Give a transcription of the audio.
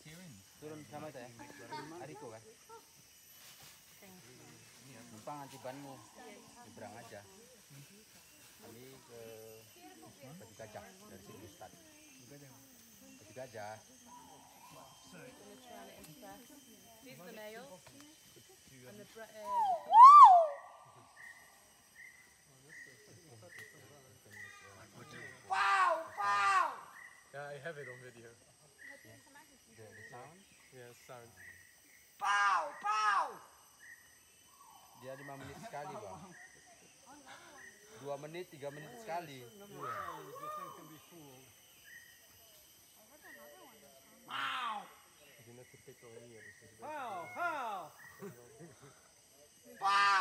Turun sama itu ya. Hariku kan. Numpang nanti banmu nyebrang aja. Kami ke Batu Gajah dari sini Ustaz. Batu Gajah. Wow, wow. Yeah, I have it on video. The sound. Yeah, sound. Pow, pow. Dia 5 menit sekali, Bang. 2 menit, 3 menit sekali. Wow. I didn't have to pick on any of this. Pow, pow. Pow.